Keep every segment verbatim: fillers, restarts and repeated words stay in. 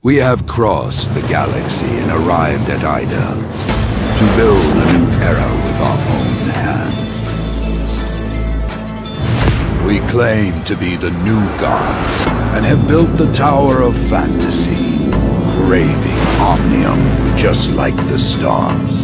We have crossed the galaxy and arrived at Ida to build a new era with our own hand. We claim to be the new gods and have built the Tower of Fantasy, craving omnium just like the stars.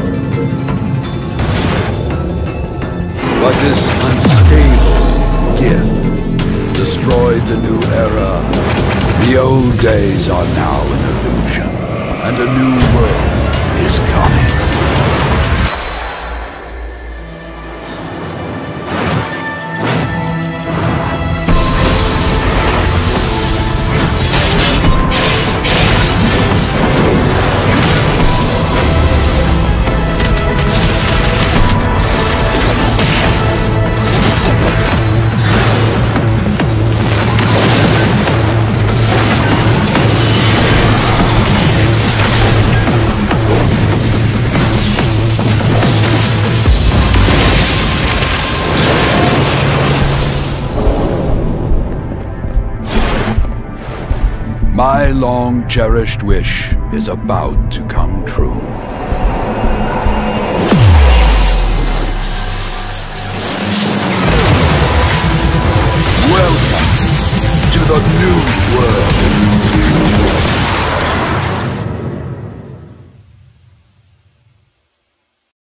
But this unstable gift destroyed the new era. The old days are now an illusion, and a new world is coming. My long-cherished wish is about to come true. Welcome to the new world.